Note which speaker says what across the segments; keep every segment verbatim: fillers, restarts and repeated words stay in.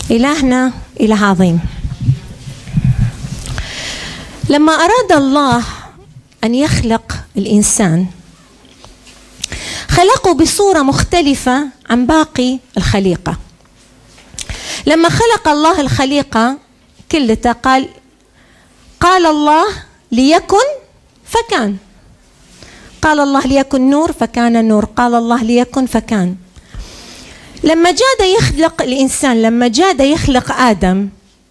Speaker 1: إلهنا إله عظيم. لما أراد الله أن يخلق الإنسان خلقه بصورة مختلفة عن باقي الخليقة. لما خلق الله الخليقة كلها قال قال الله ليكن فكان. قال الله ليكن نور فكان نور. قال الله ليكن فكان. لما جاد يخلق الإنسان، لما جاد يخلق آدم،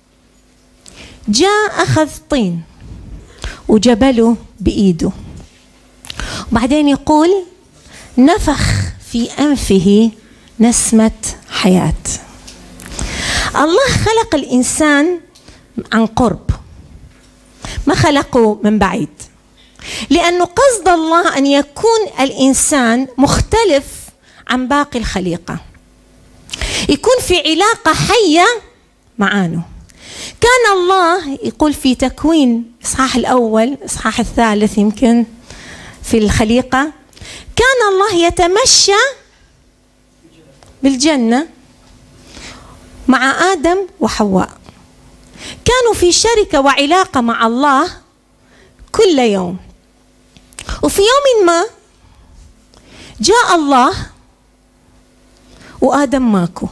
Speaker 1: جاء أخذ طين وجبله بإيده، وبعدين يقول نفخ في أنفه نسمة حياة. الله خلق الإنسان عن قرب، ما خلقه من بعيد، لأنه قصد الله أن يكون الإنسان مختلف عن باقي الخليقة، يكون في علاقة حية معانه. كان الله يقول في تكوين إصحاح الأول إصحاح الثالث يمكن في الخليقة، كان الله يتمشى بالجنة مع آدم وحواء، كانوا في شركة وعلاقة مع الله كل يوم. وفي يوم ما جاء الله وآدم ماكو،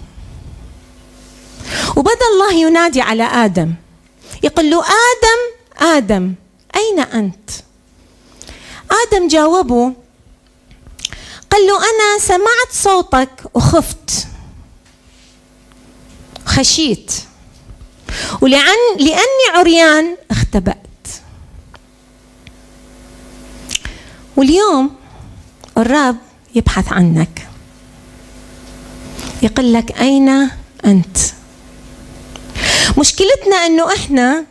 Speaker 1: وبدأ الله ينادي على آدم يقول له آدم آدم أين أنت؟ آدم جاوبه قال له أنا سمعت صوتك وخفت خشيت، ولأن لأني عريان اختبأت. واليوم الرب يبحث عنك، يقول لك أين أنت؟ مشكلتنا أنه إحنا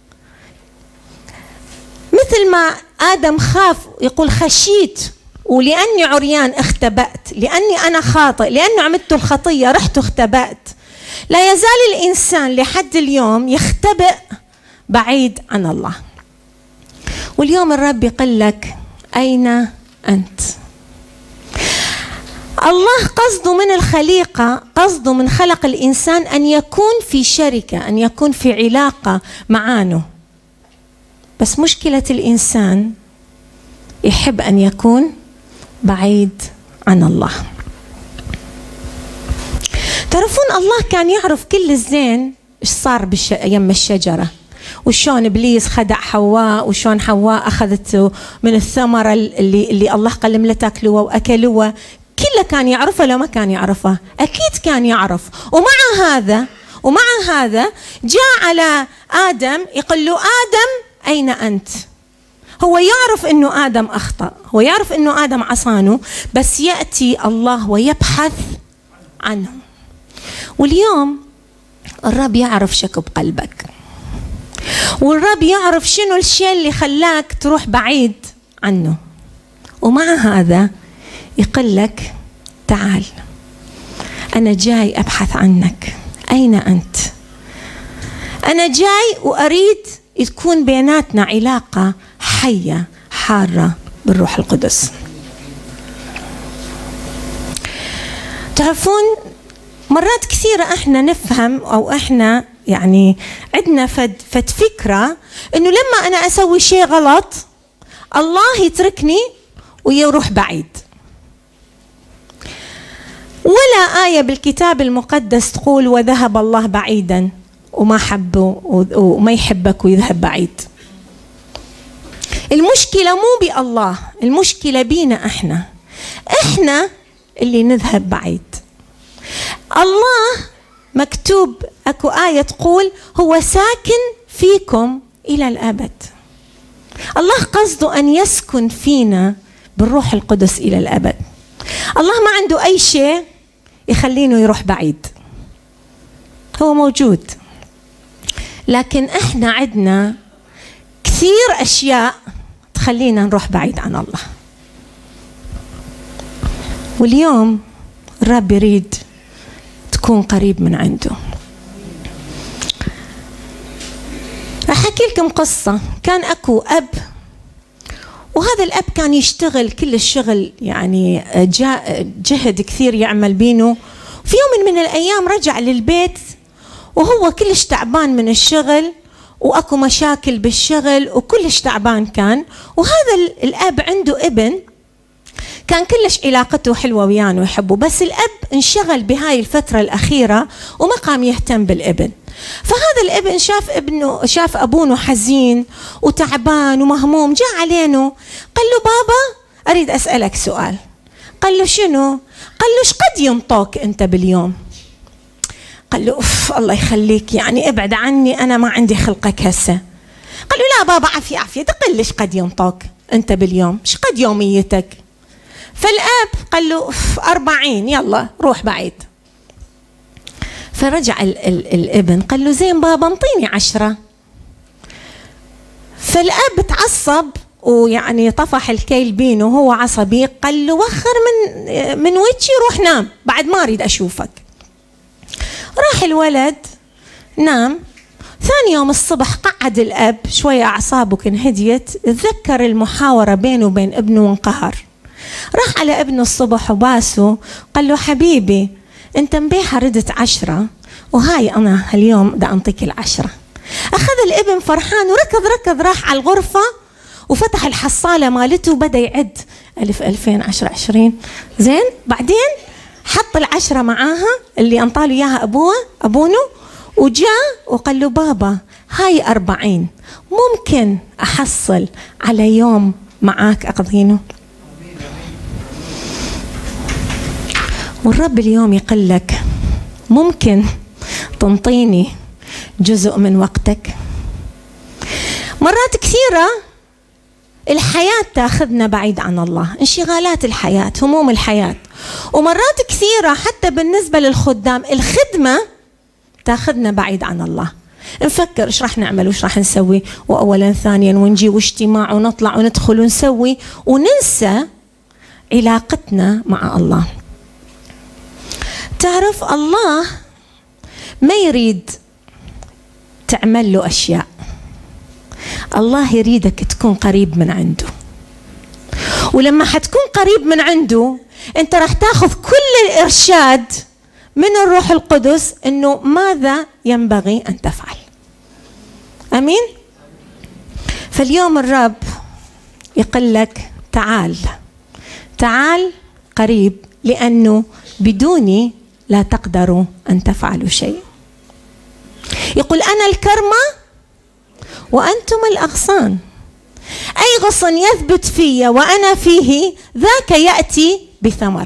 Speaker 1: مثل ما آدم خاف يقول خشيت ولأني عريان اختبأت، لأني أنا خاطئ، لأني عملت الخطية رحت اختبأت. لا يزال الإنسان لحد اليوم يختبئ بعيد عن الله. واليوم الرب يقول لك أين أنت؟ الله قصده من الخليقة، قصده من خلق الإنسان أن يكون في شركة، أن يكون في علاقة معانه. بس مشكلة الإنسان يحب أن يكون بعيد عن الله. تعرفون الله كان يعرف كل الزين إيش صار بالش... يم الشجرة، وشون إبليس خدع حواء، وشون حواء أخذته من الثمرة اللي, اللي الله قال لهم لا تاكلوها وأكلوها. كله كان يعرفه لو ما كان يعرفه؟ أكيد كان يعرف. ومع هذا ومع هذا جاء على آدم يقول له آدم أين أنت؟ هو يعرف أنه آدم أخطأ، هو يعرف أنه آدم عصانه، بس يأتي الله ويبحث عنه. واليوم الرب يعرف شكو بقلبك، والرب يعرف شنو الشيء اللي خلاك تروح بعيد عنه، ومع هذا يقول لك تعال أنا جاي أبحث عنك. أين أنت؟ أنا جاي وأريد تكون بيناتنا علاقة حية حارة بالروح القدس. تعرفون مرات كثيرة احنا نفهم او احنا يعني عندنا فد, فد فكرة انه لما انا اسوي شيء غلط الله يتركني ويروح بعيد. ولا آية بالكتاب المقدس تقول وذهب الله بعيدا وما حبه وما يحبك ويذهب بعيد. المشكلة مو بالله، المشكلة بينا احنا احنا اللي نذهب بعيد. الله مكتوب اكو آية تقول هو ساكن فيكم إلى الأبد. الله قصده أن يسكن فينا بالروح القدس إلى الأبد. الله ما عنده أي شيء يخلينه يروح بعيد، هو موجود، لكن احنا عندنا كثير أشياء تخلينا نروح بعيد عن الله. واليوم الرب يريد تكون قريب من عنده. راح أحكي لكم قصة. كان أكو أب، وهذا الأب كان يشتغل كل الشغل، يعني جهد كثير يعمل بينه. في يوم من الأيام رجع للبيت وهو كلش تعبان من الشغل وأكو مشاكل بالشغل وكلش تعبان كان. وهذا الأب عنده ابن كان كلش علاقته حلوة وياه ويحبه، بس الأب انشغل بهاي الفترة الأخيرة وما قام يهتم بالابن. فهذا الابن شاف ابنه شاف أبوه حزين وتعبان ومهموم، جاء علينا قال له بابا أريد أسألك سؤال. قال له شنو؟ قال له ايش قد ينطوك أنت باليوم؟ قال له أوف الله يخليك، يعني ابعد عني أنا ما عندي خلقك هسه. قال له لا بابا عافية عافية، تقل ايش قد ينطوك أنت باليوم؟ ايش قد يوميتك؟ فالأب قال له أوف أربعين، يلا روح بعيد. فرجع ال ال الابن قال له زين بابا انطيني عشرة. فالأب تعصب ويعني طفح الكيل بينه وهو عصبي، قال له وخر من من وجهي روح نام، بعد ما أريد أشوفك. راح الولد نام. ثاني يوم الصبح قعد الأب شوية، أعصابه كان هديت، تذكر المحاورة بينه وبين ابنه وانقهر. راح على ابنه الصبح وباسه، قال له حبيبي انت مبيحة ردت عشرة وهاي أنا اليوم بدي أنطيك العشرة. أخذ الابن فرحان وركض ركض راح على الغرفة وفتح الحصالة مالته وبدأ يعد ألف ألفين عشرة عشرين. زين بعدين حط العشرة معاها اللي أنطاله إياها أبوه أبونه، وجاء وقال له بابا هاي أربعين، ممكن أحصل على يوم معاك أقضينه؟ والرب اليوم يقول لك ممكن تنطيني جزء من وقتك؟ مرات كثيرة الحياة تاخذنا بعيد عن الله، انشغالات الحياة، هموم الحياة، ومرات كثيرة حتى بالنسبة للخدام الخدمة تاخذنا بعيد عن الله. نفكر ايش راح نعمل وايش راح نسوي، واولا ثانيا ونجي واجتماع ونطلع وندخل ونسوي، وننسى علاقتنا مع الله. تعرف الله ما يريد تعمل له أشياء، الله يريدك تكون قريب من عنده. ولما حتكون قريب من عنده انت راح تاخذ كل الإرشاد من الروح القدس انه ماذا ينبغي ان تفعل. امين. فاليوم الرب يقول لك تعال تعال قريب، لانه بدوني لا تقدروا ان تفعلوا شيء. يقول انا الكرمة وانتم الاغصان، اي غصن يثبت في وانا فيه ذاك ياتي بثمر.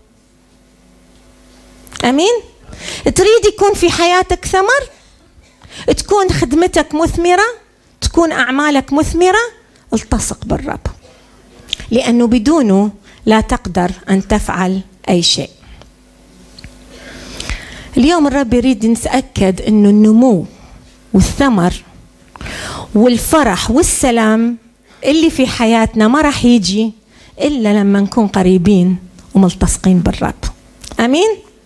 Speaker 1: امين. تريد يكون في حياتك ثمر، تكون خدمتك مثمرة، تكون اعمالك مثمرة، التصق بالرب، لانه بدونه لا تقدر ان تفعل اي شيء. اليوم الرب يريد نتأكد انه النمو والثمر والفرح والسلام اللي في حياتنا ما راح يجي الا لما نكون قريبين وملتصقين بالرب. امين.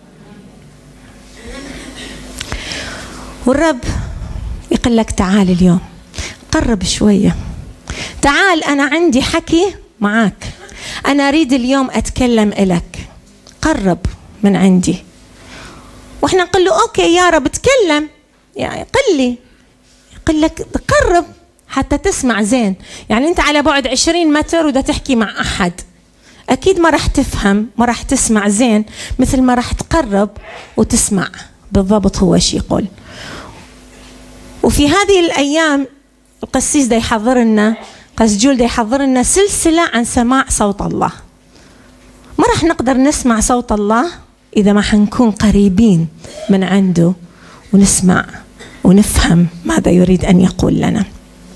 Speaker 1: والرب يقول لك تعال اليوم قرب شوية، تعال أنا عندي حكي معاك، أنا أريد اليوم أتكلم إلك، قرب من عندي. وإحنا نقول له أوكي يا رب تكلم، يعني قل لي، يقول لك قرب حتى تسمع زين. يعني أنت على بعد عشرين متر ودا تحكي مع أحد، أكيد ما راح تفهم، ما راح تسمع زين مثل ما راح تقرب وتسمع بالضبط هو شي يقول. وفي هذه الأيام القسيس دا يحضر لنا، قس جول دا يحضر لنا سلسلة عن سماع صوت الله. ما راح نقدر نسمع صوت الله إذا ما حنكون قريبين من عنده ونسمع ونفهم ماذا يريد أن يقول لنا.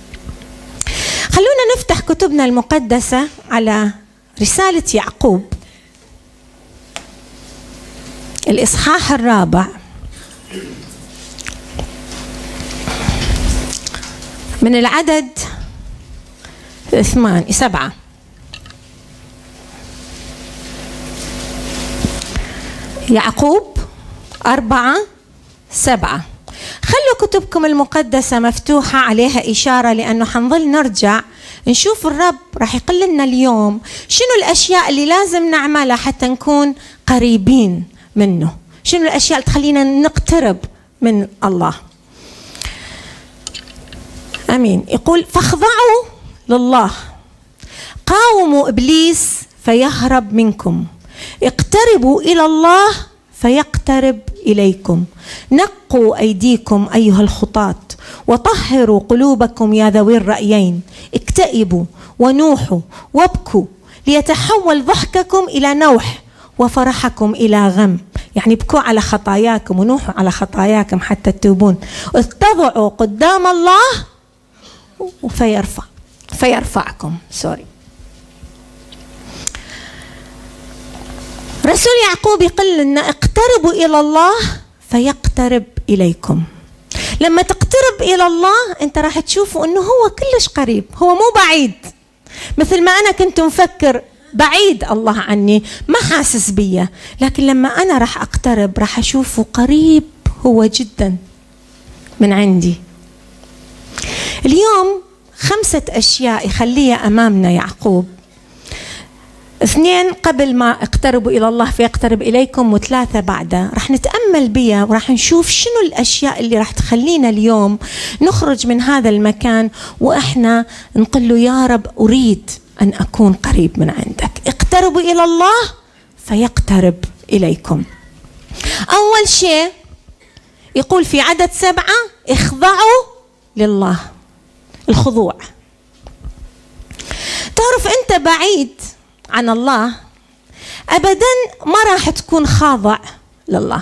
Speaker 1: خلونا نفتح كتبنا المقدسة على رسالة يعقوب الإصحاح الرابع من العدد ثمان سبعة. يعقوب أربعة سبعة. خلوا كتبكم المقدسة مفتوحة عليها إشارة، لأنه حنظل نرجع نشوف الرب راح يقول لنا اليوم شنو الأشياء اللي لازم نعملها حتى نكون قريبين منه، شنو الأشياء اللي تخلينا نقترب من الله. امين. يقول فاخضعوا لله، قاوموا ابليس فيهرب منكم، اقتربوا الى الله فيقترب اليكم، نقوا ايديكم ايها الخطاة وطهروا قلوبكم يا ذوي الرايين، اكتئبوا ونوحوا وابكوا ليتحول ضحككم الى نوح وفرحكم الى غم. يعني ابكوا على خطاياكم ونوحوا على خطاياكم حتى تتوبون، اتضعوا قدام الله فيرفع فيرفعكم. سوري. رسول يعقوب يقول لنا اقتربوا إلى الله فيقترب إليكم. لما تقترب إلى الله أنت راح تشوفوا أنه هو كلش قريب، هو مو بعيد مثل ما أنا كنت مفكر بعيد الله عني ما حاسس بيا، لكن لما أنا راح أقترب راح أشوفه قريب هو جدا من عندي. اليوم خمسة أشياء يخليها أمامنا يعقوب، اثنين قبل ما اقتربوا إلى الله فيقترب إليكم، وثلاثة بعدها. راح نتأمل بيها وراح نشوف شنو الأشياء اللي راح تخلينا اليوم نخرج من هذا المكان وإحنا نقول له يا رب أريد أن أكون قريب من عندك. اقتربوا إلى الله فيقترب إليكم. أول شيء يقول في عدد سبعة اخضعوا لله، الخضوع. تعرف أنت بعيد عن الله أبدا ما راح تكون خاضع لله.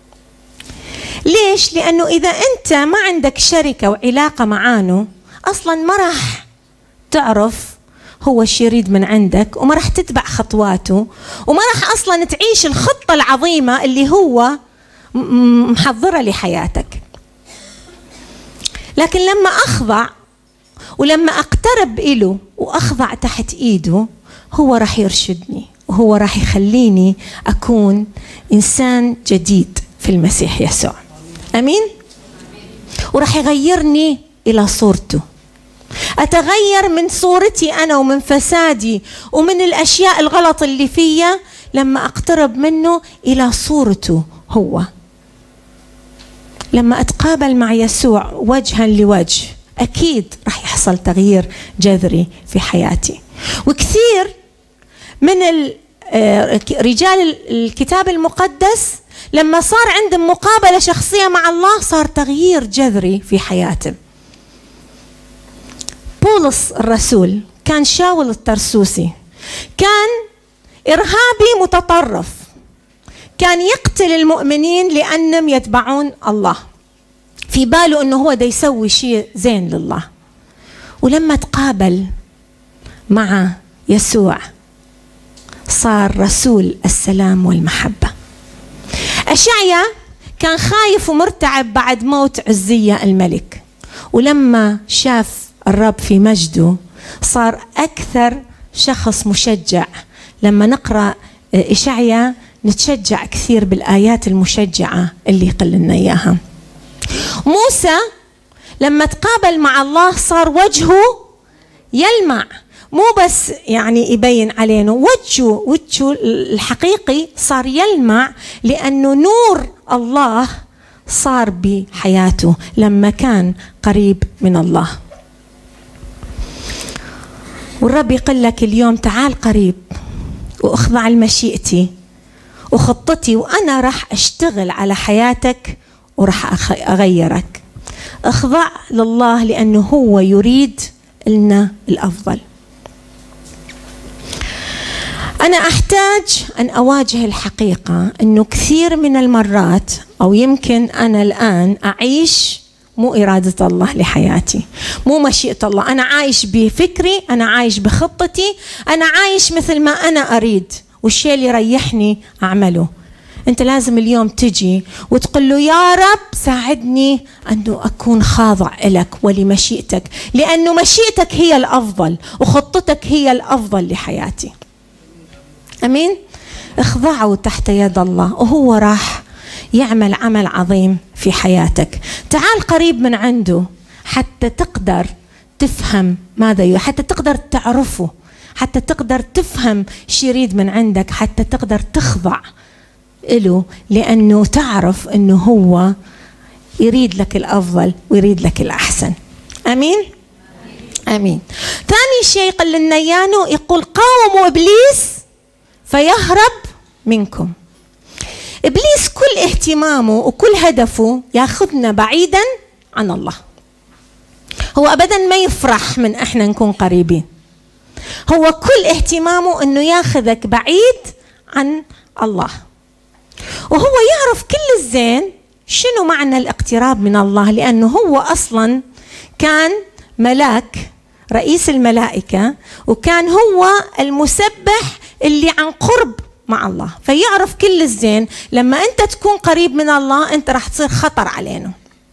Speaker 1: ليش؟ لأنه إذا أنت ما عندك شركة وعلاقة معانه أصلا ما راح تعرف هو شي يريد من عندك، وما راح تتبع خطواته، وما راح أصلا تعيش الخطة العظيمة اللي هو محضرة لحياتك. لكن لما أخضع ولما أقترب إله وأخضع تحت إيده هو راح يرشدني، وهو راح يخليني أكون إنسان جديد في المسيح يسوع. أمين؟ وراح يغيرني إلى صورته. أتغير من صورتي أنا ومن فسادي ومن الأشياء الغلط اللي فيا لما أقترب منه إلى صورته هو. لما أتقابل مع يسوع وجها لوجه أكيد راح يحصل تغيير جذري في حياتي. وكثير من رجال الكتاب المقدس لما صار عندهم مقابلة شخصية مع الله صار تغيير جذري في حياتهم. بولس الرسول كان شاول الترسوسي، كان إرهابي متطرف، كان يقتل المؤمنين لأنهم يتبعون الله، في باله أنه هو دا يسوي شيء زين لله. ولما تقابل مع يسوع صار رسول السلام والمحبة. أشعيا كان خايف ومرتعب بعد موت عزية الملك، ولما شاف الرب في مجده صار أكثر شخص مشجع. لما نقرأ إشعيا نتشجع كثير بالآيات المشجعة اللي يقل لنا إياها. موسى لما تقابل مع الله صار وجهه يلمع، مو بس يعني يبين علينا، وجهه وجهه الحقيقي صار يلمع لأنه نور الله صار بحياته لما كان قريب من الله. والرب يقول لك اليوم تعال قريب واخضع لمشيئتي وخطتي، وأنا راح أشتغل على حياتك وراح أغيرك. اخضع لله لأنه هو يريد لنا الأفضل. أنا أحتاج أن أواجه الحقيقة أنه كثير من المرات أو يمكن أنا الآن أعيش مو إرادة الله لحياتي، مو مشيئة الله. أنا عايش بفكري، أنا عايش بخطتي، أنا عايش مثل ما أنا أريد، والشيء اللي يريحني أعمله. أنت لازم اليوم تجي وتقول له يا رب ساعدني أنه أكون خاضع لك ولمشيئتك، لأنه مشيئتك هي الأفضل وخطتك هي الأفضل لحياتي. أمين؟ اخضعوا تحت يد الله وهو راح يعمل عمل عظيم في حياتك. تعال قريب من عنده حتى تقدر تفهم ماذا يريد، حتى تقدر تعرفه، حتى تقدر تفهم شو يريد من عندك، حتى تقدر تخضع له، لأنه تعرف أنه هو يريد لك الأفضل ويريد لك الأحسن. أمين؟ أمين. ثاني شيء قال لنا إياه، يقول قاوموا إبليس فيهرب منكم. إبليس كل اهتمامه وكل هدفه ياخذنا بعيدا عن الله. هو أبدا ما يفرح من إحنا نكون قريبين، هو كل اهتمامه أنه ياخذك بعيد عن الله. وهو يعرف كل الزين شنو معنى الاقتراب من الله، لأنه هو أصلا كان ملاك رئيس الملائكة، وكان هو المسبح اللي عن قرب مع الله، فيعرف كل الزين لما أنت تكون قريب من الله أنت راح تصير خطر علينا.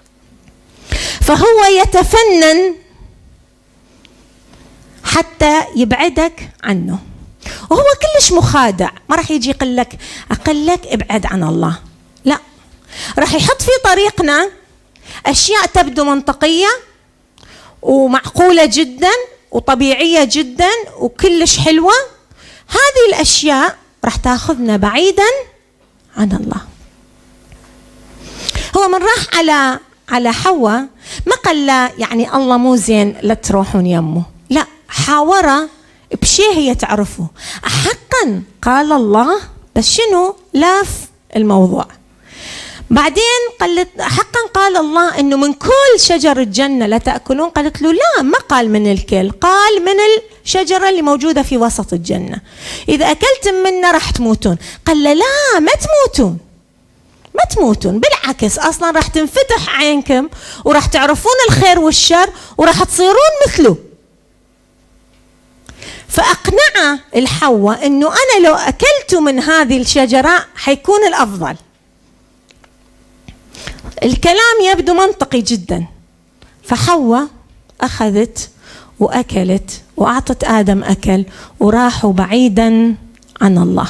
Speaker 1: فهو يتفنن حتى يبعدك عنه، وهو كلش مخادع، ما راح يجي يقول لك أقلك ابعد عن الله، لا، راح يحط في طريقنا أشياء تبدو منطقية ومعقولة جدا وطبيعية جدا وكلش حلوة. هذه الأشياء راح تاخذنا بعيدا عن الله. هو من راح على على حواء ما قال لا يعني الله مو زين لا تروحون يمه، لا، حاوره بشيء هي تعرفه. حقا قال الله، بس شنو لاف الموضوع. بعدين قالت حقا قال الله انه من كل شجر الجنه لا تاكلون، قالت له لا، ما قال من الكل، قال من الشجره اللي موجوده في وسط الجنه، اذا اكلتم منها راح تموتون. قال لا, لا ما تموتون، ما تموتون، بالعكس اصلا راح تنفتح عينكم وراح تعرفون الخير والشر وراح تصيرون مثله. فاقنع الحواء انه انا لو اكلت من هذه الشجره حيكون الافضل. الكلام يبدو منطقي جدا، فحواء أخذت وأكلت وأعطت آدم أكل وراحوا بعيدا عن الله.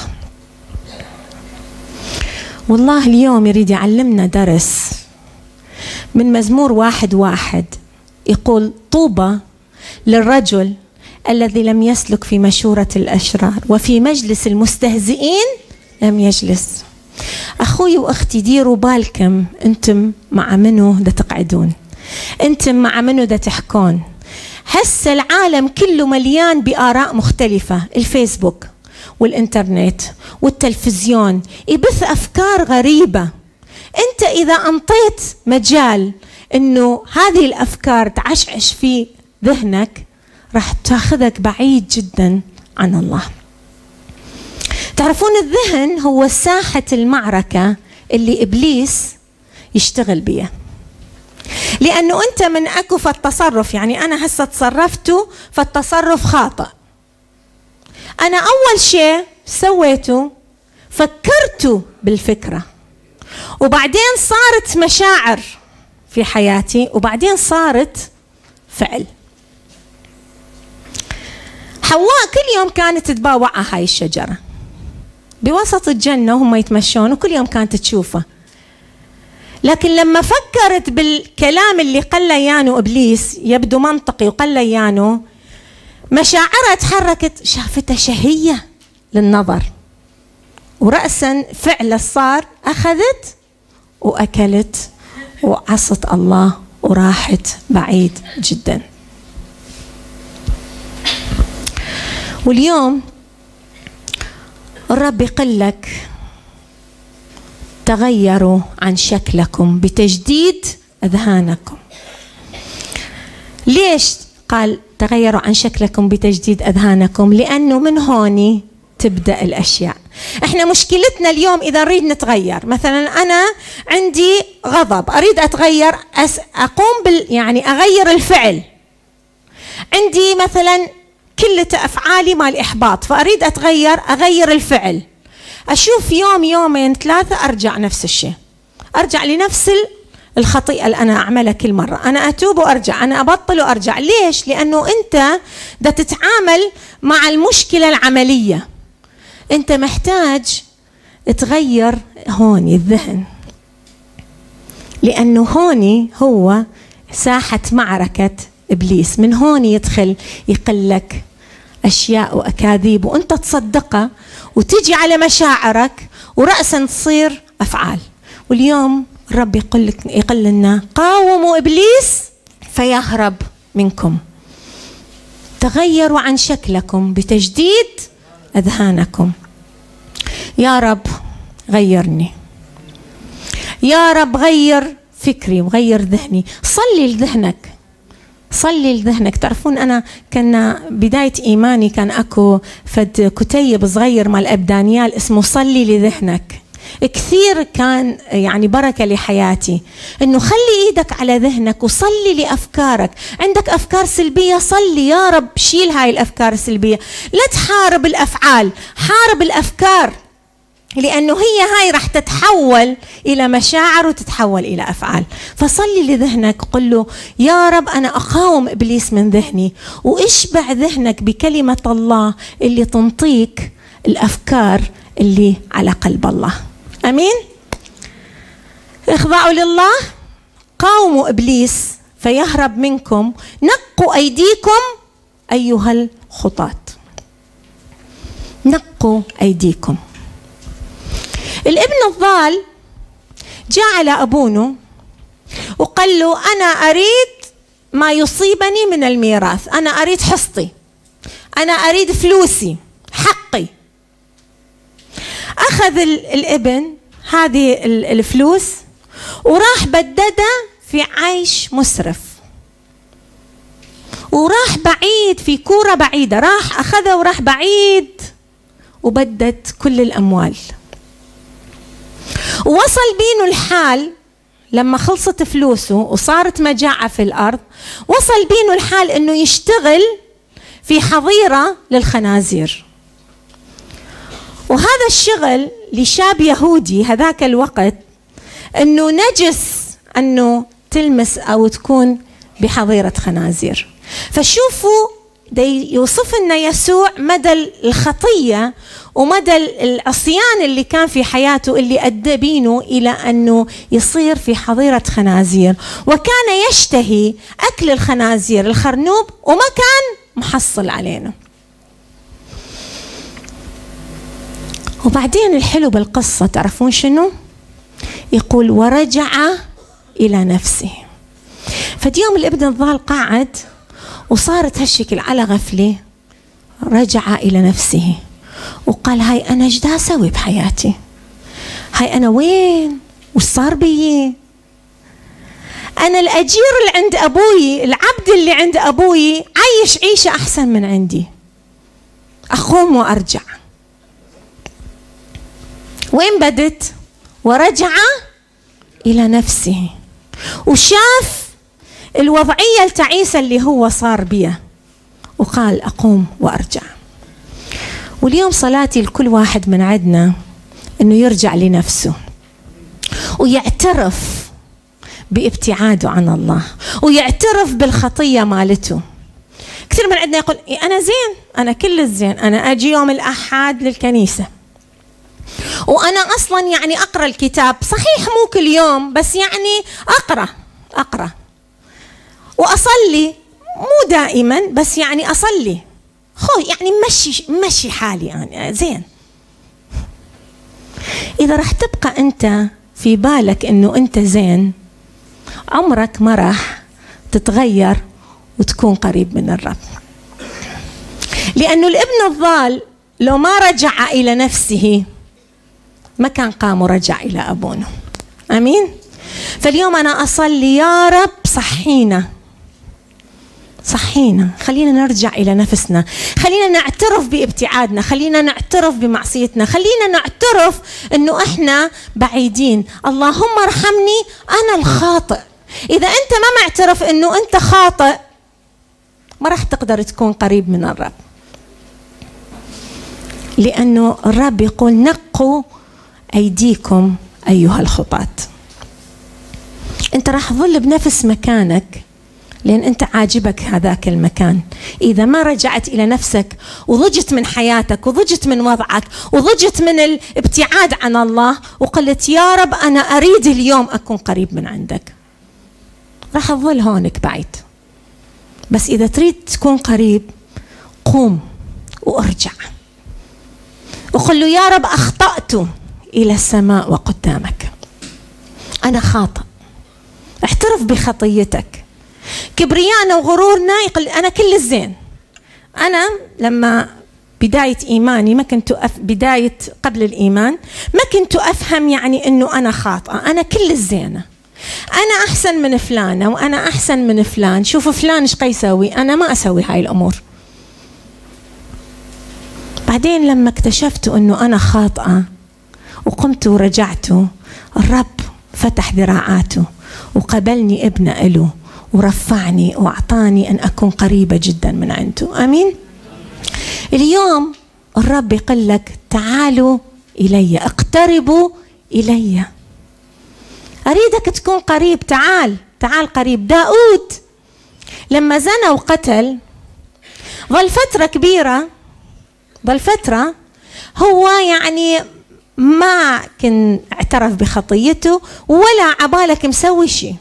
Speaker 1: والله اليوم يريد يعلمنا درس من مزمور واحد واحد، يقول طوبى للرجل الذي لم يسلك في مشورة الأشرار وفي مجلس المستهزئين لم يجلس. أخوي وأختي ديروا بالكم، أنتم مع منو دا تقعدون، أنتم مع منو دا تحكون. هسه العالم كله مليان بآراء مختلفة، الفيسبوك والإنترنت والتلفزيون يبث أفكار غريبة. أنت إذا أنطيت مجال أنه هذه الأفكار تعشعش في ذهنك راح تاخذك بعيد جدا عن الله. تعرفون الذهن هو ساحة المعركة اللي إبليس يشتغل بيها، لأنه أنت من أكو فالتصرف، يعني أنا هسه تصرفته فالتصرف خاطئ. أنا أول شيء سويته فكرته بالفكرة، وبعدين صارت مشاعر في حياتي، وبعدين صارت فعل. حواء كل يوم كانت تتباوع على هاي الشجرة بوسط الجنة وهم يتمشون، وكل يوم كانت تشوفه. لكن لما فكرت بالكلام اللي قال يانو إبليس يبدو منطقي وقال يانو، مشاعرها تحركت، شافته شهية للنظر، ورأسا فعل صار، أخذت وأكلت وعصت الله وراحت بعيد جدا. واليوم الرب يقول لك تغيروا عن شكلكم بتجديد أذهانكم. ليش قال تغيروا عن شكلكم بتجديد أذهانكم؟ لأنه من هون تبدأ الأشياء. احنا مشكلتنا اليوم إذا نريد نتغير، مثلا أنا عندي غضب أريد أتغير، أس أقوم بال يعني أغير الفعل. عندي مثلا كل أفعالي مال إحباط فأريد أتغير، أغير الفعل. أشوف يوم يومين ثلاثة أرجع نفس الشيء، أرجع لنفس الخطيئة اللي أنا أعملها كل مرة، أنا أتوب وأرجع، أنا أبطل وأرجع. ليش؟ لأنه أنت دا تتعامل مع المشكلة العملية. أنت محتاج تغير هوني الذهن، لأنه هوني هو ساحة معركة إبليس. من هون يدخل يقلك أشياء وأكاذيب وأنت تصدقها وتجي على مشاعرك ورأسا تصير أفعال. واليوم الرب يقول لك يقول لنا قاوموا إبليس فيهرب منكم، تغيروا عن شكلكم بتجديد أذهانكم. يا رب غيرني، يا رب غير فكري وغير ذهني. صلي لذهنك، صلي لذهنك. تعرفون أنا كان بداية إيماني كان أكو فد كتيب صغير مال أبدانيال اسمه صلي لذهنك، كثير كان يعني بركة لحياتي. إنه خلي إيدك على ذهنك وصلي لأفكارك. عندك أفكار سلبية، صلي يا رب شيل هاي الأفكار السلبية. لا تحارب الأفعال، حارب الأفكار، لأنه هي هاي راح تتحول إلى مشاعر وتتحول إلى أفعال. فصلي لذهنك، قل له يا رب أنا أقاوم إبليس من ذهني، واشبع ذهنك بكلمة الله اللي تنطيك الأفكار اللي على قلب الله. أمين. اخضعوا لله، قاوموا إبليس فيهرب منكم، نقوا أيديكم أيها الخطاة. نقوا أيديكم. الابن الضال جاء على أبوه وقال له أنا أريد ما يصيبني من الميراث، أنا أريد حصتي، أنا أريد فلوسي، حقي. أخذ الابن هذه الفلوس وراح بددها في عيش مسرف، وراح بعيد في كورة بعيدة، راح أخذها وراح بعيد وبدد كل الأموال. ووصل بينه الحال لما خلصت فلوسه وصارت مجاعة في الأرض، وصل بينه الحال أنه يشتغل في حظيرة للخنازير. وهذا الشغل لشاب يهودي هذاك الوقت أنه نجس أنه تلمس أو تكون بحظيرة خنازير. فشوفوا يوصف لنا يسوع مدى الخطية ومدى العصيان اللي كان في حياته، اللي أدى بينه إلى أنه يصير في حظيرة خنازير. وكان يشتهي أكل الخنازير الخرنوب وما كان محصل علينا. وبعدين الحلو بالقصة تعرفون شنو؟ يقول ورجع إلى نفسه. فديوم الابن الضال قاعد وصارت هالشكل على غفلة، رجع إلى نفسه وقال هاي أنا ايش دا أسوي بحياتي؟ هاي أنا وين؟ وش صار بي؟ أنا الأجير اللي عند أبوي، العبد اللي عند أبوي عايش عيشة أحسن من عندي، أقوم وأرجع. وين بدت؟ ورجع إلى نفسه وشاف الوضعية التعيسة اللي هو صار بيها وقال أقوم وأرجع. واليوم صلاتي لكل واحد من عندنا أنه يرجع لنفسه ويعترف بابتعاده عن الله ويعترف بالخطية مالته. كثير من عندنا يقول أنا زين، أنا كل الزين، أنا أجي يوم الأحد للكنيسة، وأنا أصلا يعني أقرأ الكتاب، صحيح مو كل يوم بس يعني أقرأ أقرأ وأصلي، مو دائما بس يعني أصلي، خو يعني مشي مشي حالي يعني زين. إذا راح تبقى أنت في بالك إنه أنت زين، عمرك ما راح تتغير وتكون قريب من الرب. لأنه الابن الضال لو ما رجع إلى نفسه ما كان قام ورجع إلى أبوه. أمين. فاليوم أنا أصلي يا رب صحينا صحينا، خلينا نرجع إلى نفسنا، خلينا نعترف بابتعادنا، خلينا نعترف بمعصيتنا، خلينا نعترف أنه إحنا بعيدين. اللهم ارحمني أنا الخاطئ. إذا أنت ما معترف أنه أنت خاطئ ما راح تقدر تكون قريب من الرب، لأنه الرب يقول نقوا أيديكم أيها الخطاة. أنت راح تظل بنفس مكانك لأن أنت عاجبك هذاك المكان. إذا ما رجعت إلى نفسك وضجت من حياتك وضجت من وضعك وضجت من الابتعاد عن الله وقلت يا رب أنا أريد اليوم أكون قريب من عندك، راح تظل هونك بعيد. بس إذا تريد تكون قريب قوم وارجع وقل له يا رب أخطأت إلى السماء وقدامك، أنا خاطئ. اعترف بخطيتك. كبريانا وغرورنا يقول أنا كل الزين. أنا لما بداية إيماني ما كنت أف... بداية قبل الإيمان ما كنت أفهم يعني أنه أنا خاطئة، أنا كل الزينة، أنا أحسن من فلانة وأنا أحسن من فلان، شوفوا فلان إيش يسوي، أنا ما أسوي هاي الأمور. بعدين لما اكتشفت أنه أنا خاطئة وقمت ورجعت، الرب فتح ذراعاته وقبلني ابن إله ورفعني وأعطاني أن أكون قريبة جدا من عنده. أمين. اليوم الرب يقول لك تعالوا إلي، اقتربوا إلي، أريدك تكون قريب. تعال تعال قريب. داود لما زنى وقتل ظل فترة كبيرة، ظل فترة هو يعني ما كان اعترف بخطيته ولا عبالك مسوي شيء،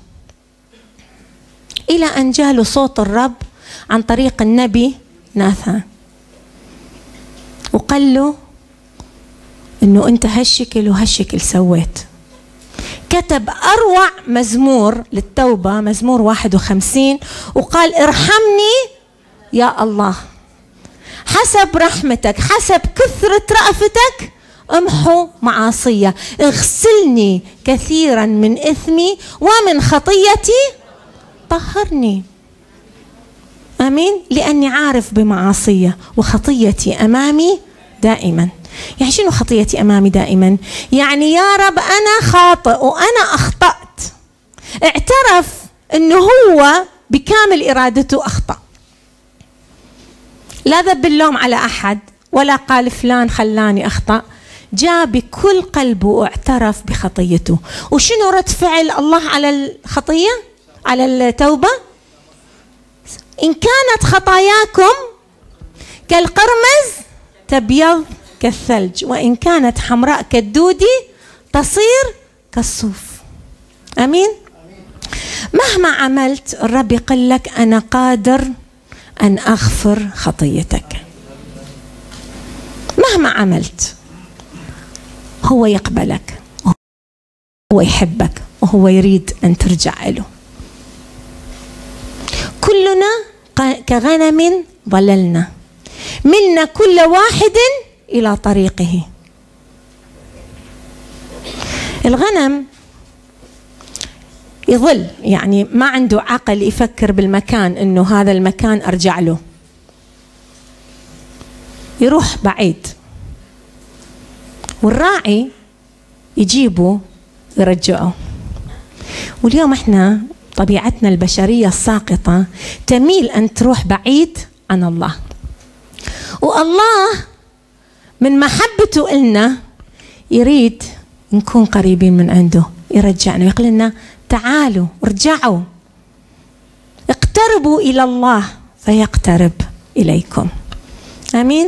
Speaker 1: إلى أن جاله صوت الرب عن طريق النبي ناثان وقال له إنه أنت هالشكل وهالشكل سويت. كتب أروع مزمور للتوبة، مزمور واحد وخمسين، وقال ارحمني يا الله حسب رحمتك، حسب كثرة رأفتك امحو معاصية، اغسلني كثيرا من إثمي ومن خطيتي طهرني. آمين. لأني عارف بمعاصية وخطيتي أمامي دائما. يعني شنو خطيتي أمامي دائما؟ يعني يا رب أنا خاطئ وأنا أخطأت. اعترف أنه هو بكامل إرادته أخطأ، لا ذب اللوم على أحد ولا قال فلان خلاني أخطأ، جاء بكل قلبه واعترف بخطيته. وشنو رد فعل الله على الخطية، على التوبة؟ إن كانت خطاياكم كالقرمز تبيض كالثلج، وإن كانت حمراء كالدودي تصير كالصوف. أمين. مهما عملت الرب يقول لك أنا قادر أن أغفر خطيتك. مهما عملت هو يقبلك، هو يحبك، وهو يريد أن ترجع له. كلنا كغنم ضللنا، منا كل واحد إلى طريقه. الغنم يظل يعني ما عنده عقل يفكر بالمكان إنه هذا المكان أرجع له، يروح بعيد، والراعي يجيبه يرجعه. واليوم احنا طبيعتنا البشرية الساقطة تميل أن تروح بعيد عن الله، والله من محبته إلنا يريد نكون قريبين من عنده، يرجعنا ويقول لنا تعالوا ارجعوا اقتربوا إلى الله فيقترب إليكم. آمين.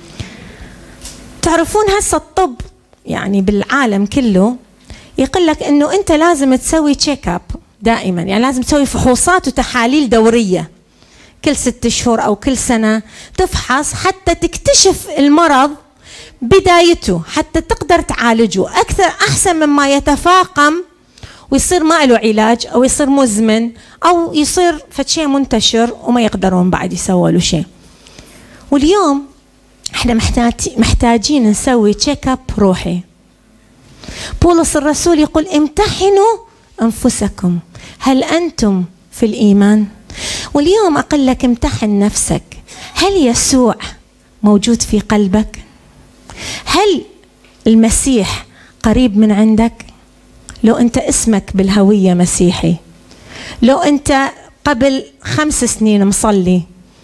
Speaker 1: تعرفون هسه الطب يعني بالعالم كله يقول لك إنه أنت لازم تسوي تشيك اب دائما، يعني لازم تسوي فحوصات وتحاليل دورية كل ست شهور أو كل سنة، تفحص حتى تكتشف المرض بدايته حتى تقدر تعالجه أكثر، أحسن مما يتفاقم ويصير ما له علاج أو يصير مزمن أو يصير فشيء منتشر وما يقدرون بعد يسووا له شيء. واليوم احنا محتاج محتاجين نسوي تشيك اب روحي. بولس الرسول يقول امتحنوا أنفسكم هل أنتم في الإيمان. واليوم أقول لك امتحن نفسك، هل يسوع موجود في قلبك؟ هل المسيح قريب من عندك؟ لو أنت اسمك بالهوية مسيحي، لو أنت قبل خمس سنين مصلي،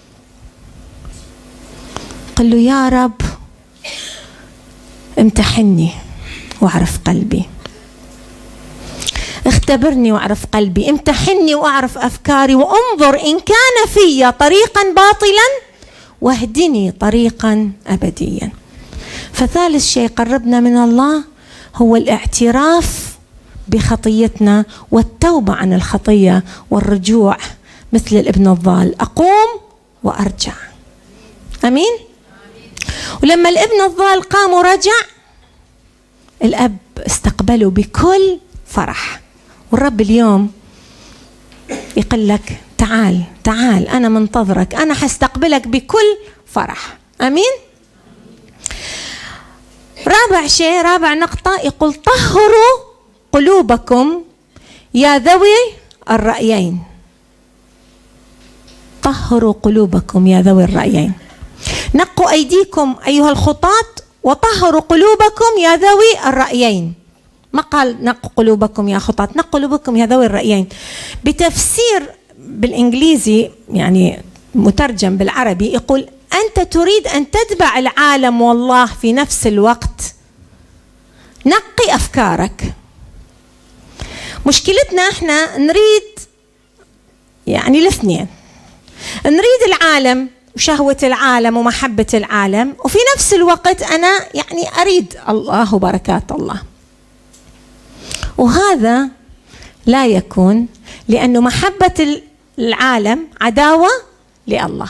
Speaker 1: قل له يا رب امتحني واعرف قلبي، اختبرني واعرف قلبي، امتحني واعرف أفكاري، وانظر إن كان في طريقا باطلا واهدني طريقا أبديا. فثالث شيء قربنا من الله هو الاعتراف بخطيتنا والتوبة عن الخطية والرجوع مثل الابن الضال، أقوم وأرجع. أمين. ولما الابن الضال قام ورجع الأب استقبله بكل فرح والرب اليوم يقول لك تعال تعال، أنا منتظرك، أنا حستقبلك بكل فرح. أمين. رابع شيء، رابع نقطة، يقول طهروا قلوبكم يا ذوي الرأيين. طهروا قلوبكم يا ذوي الرأيين. نقوا أيديكم أيها الخطاة وطهروا قلوبكم يا ذوي الرأيين. ما قال نقوا قلوبكم يا خطاة، نقوا قلوبكم يا ذوي الرأيين. بتفسير بالإنجليزي يعني مترجم بالعربي يقول أنت تريد أن تتبع العالم والله في نفس الوقت، نقي أفكارك. مشكلتنا احنا نريد يعني الاثنين، نريد العالم وشهوة العالم ومحبة العالم، وفي نفس الوقت أنا يعني أريد الله وبركات الله. وهذا لا يكون، لأنه محبة العالم عداوة لله.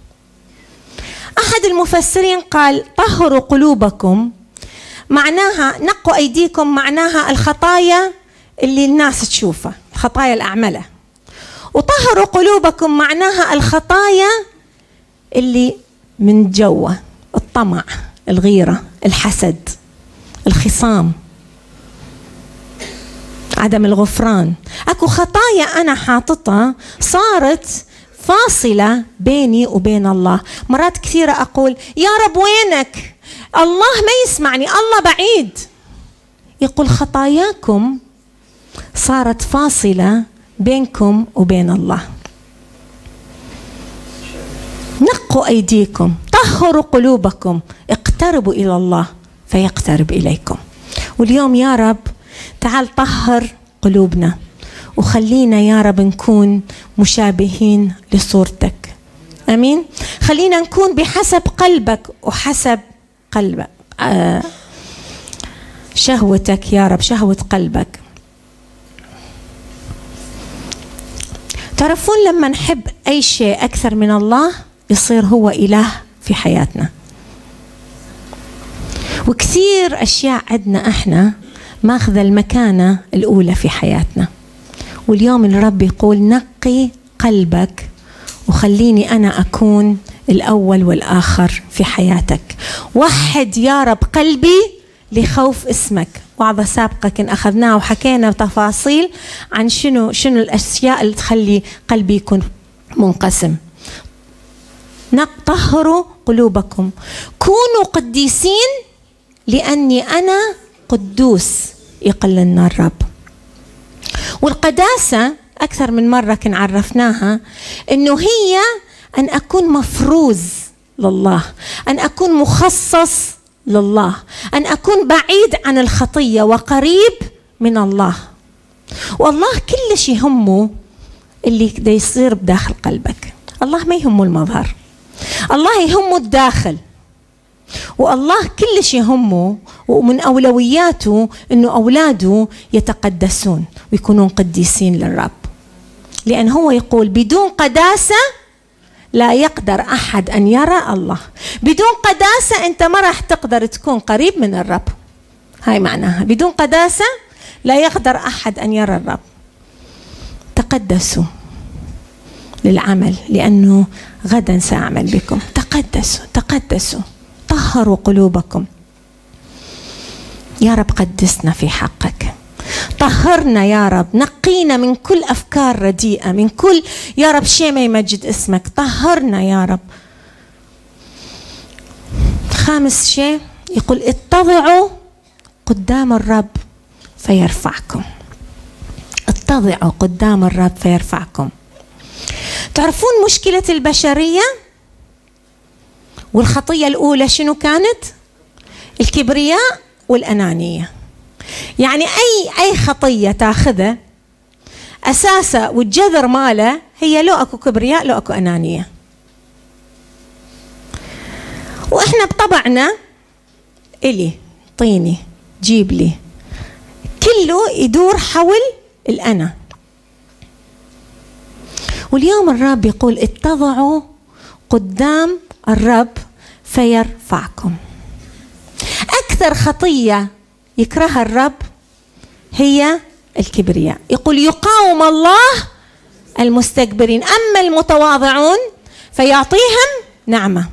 Speaker 1: أحد المفسرين قال طهروا قلوبكم معناها نقوا أيديكم، معناها الخطايا اللي الناس تشوفها، الخطايا الأعملة. وطهروا قلوبكم معناها الخطايا اللي من جوا، الطمع، الغيرة، الحسد، الخصام، عدم الغفران. أكو خطايا أنا حاططها صارت فاصلة بيني وبين الله. مرات كثيرة أقول يا رب وينك؟ الله ما يسمعني، الله بعيد. يقول خطاياكم صارت فاصلة بينكم وبين الله. نقوا أيديكم، طهروا قلوبكم، اقتربوا إلى الله فيقترب إليكم. واليوم يا رب تعال طهر قلوبنا وخلينا يا رب نكون مشابهين لصورتك. أمين. خلينا نكون بحسب قلبك وحسب قلبك آه شهوتك يا رب، شهوة قلبك. تعرفون لما نحب أي شيء أكثر من الله يصير هو إله في حياتنا. وكثير أشياء عندنا إحنا ماخذ المكانة الأولى في حياتنا. واليوم الرب يقول نقي قلبك وخليني أنا أكون الأول والآخر في حياتك. وحد يا رب قلبي لخوف اسمك. وعظة سابقة كنا أخذناها وحكينا تفاصيل عن شنو شنو الأشياء اللي تخلي قلبي يكون منقسم. طهروا قلوبكم، كونوا قديسين لأني أنا قدوس يقل لنا الرب. والقداسة أكثر من مرة كن عرفناها إنه هي أن أكون مفروز لله، أن أكون مخصص لله، أن أكون بعيد عن الخطية وقريب من الله. والله كل شيء يهمه اللي دا يصير بداخل قلبك. الله ما يهمه المظهر، الله يهمه الداخل. والله كل شيء يهمه ومن أولوياته إنه أولاده يتقدسون ويكونون قديسين للرب، لأن هو يقول بدون قداسة لا يقدر أحد أن يرى الله. بدون قداسة أنت ما راح تقدر تكون قريب من الرب. هاي معناها بدون قداسة لا يقدر أحد أن يرى الرب. تقدسوا للعمل لأنه غدا سأعمل بكم. تقدسوا تقدسوا، طهروا قلوبكم. يا رب قدسنا في حقك، طهرنا يا رب، نقينا من كل أفكار رديئة، من كل يا رب شيء ما يمجد اسمك. طهرنا يا رب. خامس شيء يقول اتضعوا قدام الرب فيرفعكم. اتضعوا قدام الرب فيرفعكم. تعرفون مشكلة البشرية والخطية الأولى شنو كانت؟ الكبرياء والأنانية. يعني أي أي خطية تاخذها أساسها والجذر ماله هي لو أكو كبرياء لو أكو أنانية. وإحنا بطبعنا إلي طيني جيب لي، كله يدور حول الأنا. واليوم الرب يقول اتضعوا قدام الرب فيرفعكم. أكثر خطية يكرهها الرب هي الكبرياء. يقول يقاوم الله المستكبرين، أما المتواضعون فيعطيهم نعمة.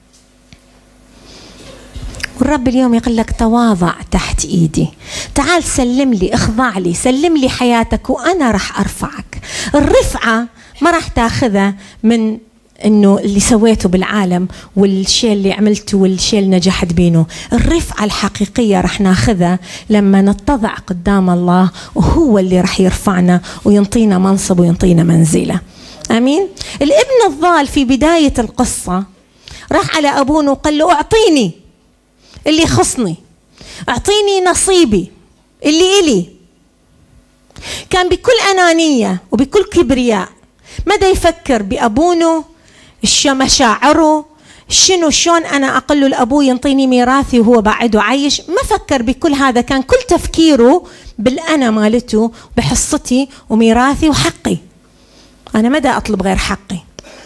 Speaker 1: والرب اليوم يقول لك تواضع تحت إيدي، تعال سلم لي، اخضع لي، سلم لي حياتك وأنا راح أرفعك. الرفعة ما راح تاخذها من إنه اللي سويته بالعالم والشيء اللي عملته والشيء اللي نجحت بينه. الرفعة الحقيقية راح ناخذها لما نتضع قدام الله، وهو اللي راح يرفعنا وينطينا منصب وينطينا منزلة. آمين. الابن الضال في بداية القصة راح على أبوه وقال له أعطيني اللي يخصني، أعطيني نصيبي اللي إلي. كان بكل أنانية وبكل كبرياء، ماذا يفكر بأبونه، شو مشاعره، شنو شلون أنا أقول له الأبو ينطيني ميراثي وهو بعده عايش. ما فكر بكل هذا، كان كل تفكيره بالأنا مالته، بحصتي وميراثي وحقي. أنا ماذا أطلب غير حقي.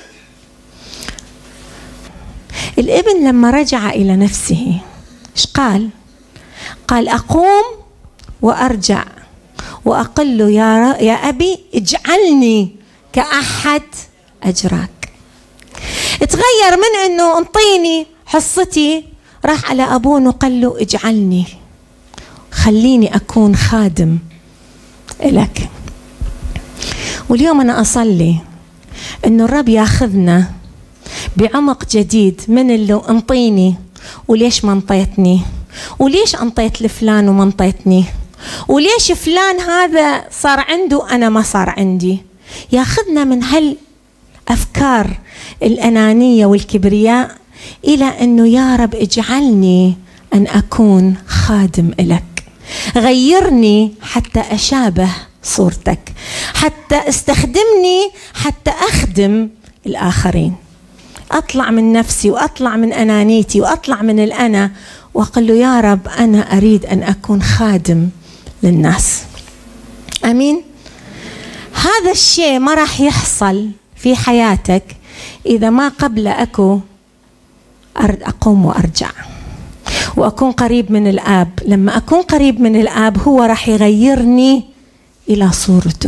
Speaker 1: الابن لما رجع إلى نفسه إيش قال؟ قال أقوم وأرجع وأقول له يا, يا أبي اجعلني كأحد أجراك. اتغير من أنه انطيني حصتي، راح على أبوه وقال له اجعلني، خليني أكون خادم لك. واليوم أنا أصلي أنه الرب ياخذنا بعمق جديد من اللي انطيني وليش ما انطيتني، وليش انطيت لفلان وما انطيتني، وليش فلان هذا صار عنده أنا ما صار عندي. ياخذنا من هالأفكار الأنانية والكبرياء إلى أنه يا رب اجعلني أن أكون خادم لك، غيرني حتى أشابه صورتك، حتى استخدمني حتى أخدم الآخرين. أطلع من نفسي وأطلع من أنانيتي وأطلع من الأنا وأقول له يا رب أنا أريد أن أكون خادم للناس. أمين. هذا الشيء ما راح يحصل في حياتك إذا ما قبل أكو أقوم وأرجع وأكون قريب من الآب. لما أكون قريب من الآب هو راح يغيرني إلى صورته،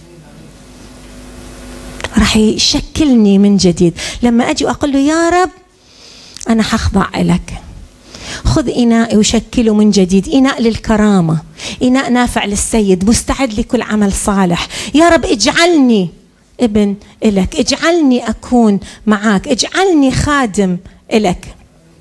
Speaker 1: راح يشكلني من جديد. لما أجي أقول له يا رب أنا حخضع لك، خذ إناء وشكله من جديد، إناء للكرامة، إناء نافع للسيد، مستعد لكل عمل صالح. يا رب اجعلني ابن إلك، اجعلني أكون معاك، اجعلني خادم إلك.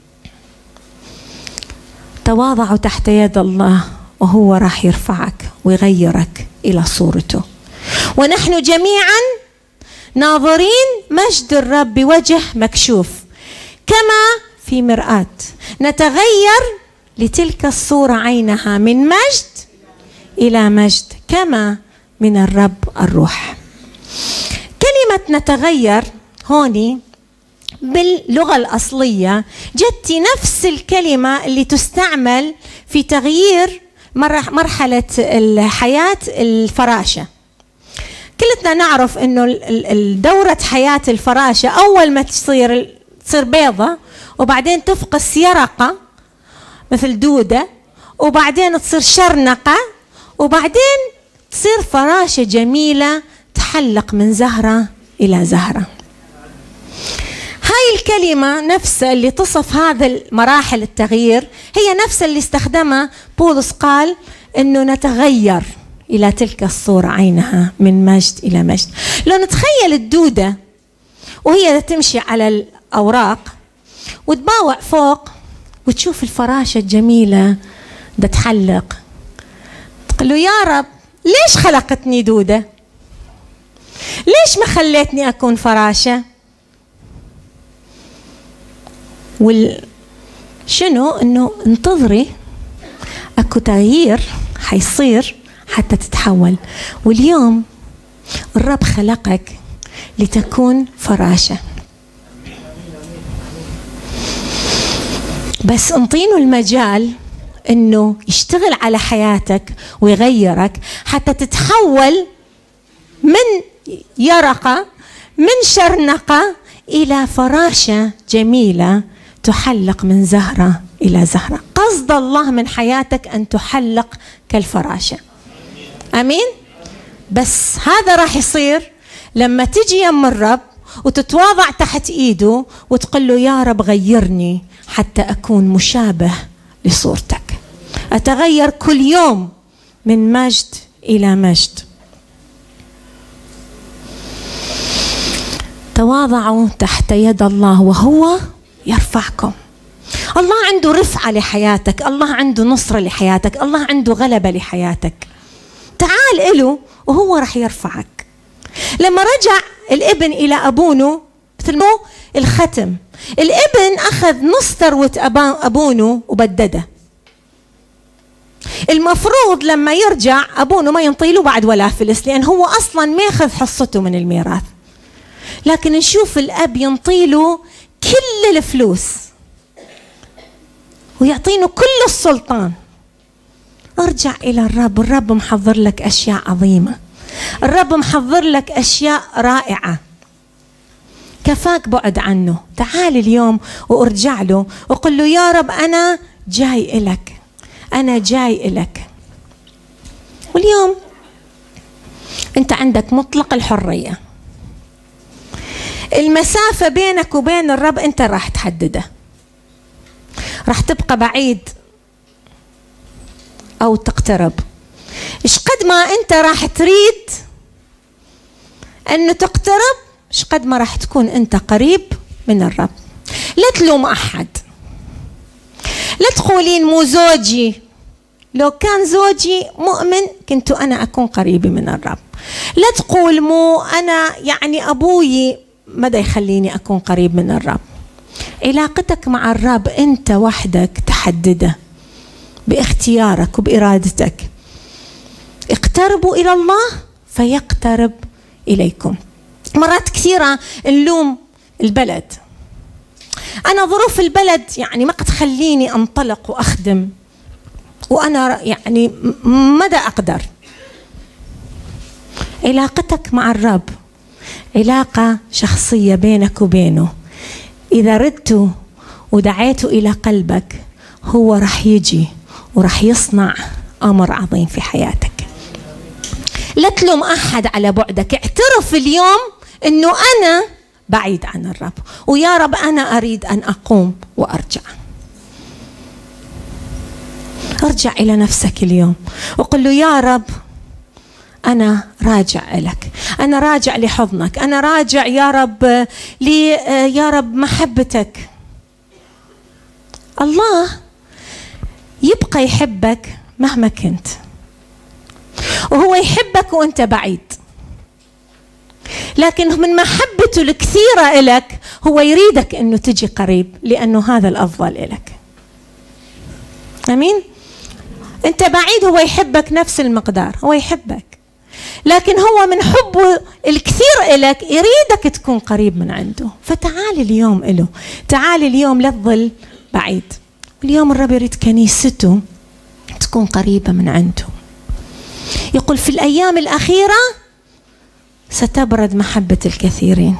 Speaker 1: تواضعوا تحت يد الله وهو راح يرفعك ويغيرك إلى صورته. ونحن جميعا ناظرين مجد الرب بوجه مكشوف كما في مرآة نتغير لتلك الصورة عينها من مجد إلى مجد كما من الرب الروح. كلمة نتغير هوني باللغة الأصلية جت نفس الكلمة اللي تستعمل في تغيير مرحلة الحياة الفراشة. كلنا نعرف إنه الدورة حياة الفراشة أول ما تصير تصير بيضة، وبعدين تفقس يرقة مثل دودة، وبعدين تصير شرنقة، وبعدين تصير فراشة جميلة تحلق من زهرة إلى زهرة. هاي الكلمة نفسها اللي تصف هذا المراحل التغيير هي نفس اللي استخدمها بولس، قال إنه نتغير إلى تلك الصورة عينها من مجد إلى مجد. لو نتخيل الدودة وهي تمشي على الأوراق وتباوع فوق وتشوف الفراشة الجميلة ده تحلق، تقول له يا رب ليش خلقتني دودة؟ ليش ما خليتني أكون فراشة؟ وال شنو إنه انتظري أكو تغيير حيصير حتى تتحول. واليوم الرب خلقك لتكون فراشة، بس انطينه المجال انه يشتغل على حياتك ويغيرك حتى تتحول من يرقة من شرنقة إلى فراشة جميلة تحلق من زهرة إلى زهرة. قصد الله من حياتك أن تحلق كالفراشة. امين. بس هذا راح يصير لما تجي يم الرب وتتواضع تحت ايده وتقول له يا رب غيرني حتى اكون مشابه لصورتك، اتغير كل يوم من مجد الى مجد. تواضعوا تحت يد الله وهو يرفعكم. الله عنده رفعة لحياتك، الله عنده نصرة لحياتك، الله عنده غلبة لحياتك. تعال إله وهو رح يرفعك. لما رجع الابن إلى أبونه مثل ما الختم، الابن أخذ نص ثروة أبونه وبدده. المفروض لما يرجع أبونه ما ينطيله بعد ولا فلس، لأن هو أصلا ما ياخذ حصته من الميراث. لكن نشوف الأب ينطيله كل الفلوس ويعطينه كل السلطان. ارجع إلى الرب، الرب محضر لك أشياء عظيمة، الرب محضر لك أشياء رائعة. كفاك بعد عنه. تعال اليوم وارجع له وقل له يا رب أنا جاي إلك، أنا جاي إلك. واليوم أنت عندك مطلق الحرية. المسافة بينك وبين الرب أنت راح تحددها، راح تبقى بعيد أو تقترب. إيش قد ما أنت راح تريد أنه تقترب، إيش قد ما راح تكون أنت قريب من الرب. لا تلوم أحد، لا تقولين مو زوجي، لو كان زوجي مؤمن كنت أنا أكون قريبة من الرب. لا تقول مو أنا يعني أبوي ماذا يخليني أكون قريب من الرب. علاقتك مع الرب أنت وحدك تحدده باختيارك وبإرادتك. اقتربوا إلى الله فيقترب إليكم. مرات كثيرة نلوم البلد، أنا ظروف البلد يعني ما قد تخليني أنطلق وأخدم، وأنا يعني ماذا أقدر. علاقتك مع الرب علاقة شخصية بينك وبينه. إذا ردت ودعيت إلى قلبك هو رح يجي ورح يصنع أمر عظيم في حياتك. لا تلوم أحد على بعدك. اعترف اليوم أنه أنا بعيد عن الرب، ويا رب أنا أريد أن أقوم وأرجع. ارجع إلى نفسك اليوم وقل له يا رب أنا راجع لك، أنا راجع لحضنك، أنا راجع يا رب لي يا رب محبتك. الله يبقى يحبك مهما كنت، وهو يحبك وأنت بعيد، لكن من محبته الكثيرة إلك هو يريدك أنه تجي قريب، لأنه هذا الأفضل إلك. أمين؟ أنت بعيد، هو يحبك نفس المقدار، هو يحبك، لكن هو من حبه الكثير إلك يريدك تكون قريب من عنده. فتعال اليوم إله، تعال اليوم لا تظل بعيد. اليوم الرب يريد كنيسته تكون قريبة من عنده. يقول في الأيام الأخيرة ستبرد محبة الكثيرين.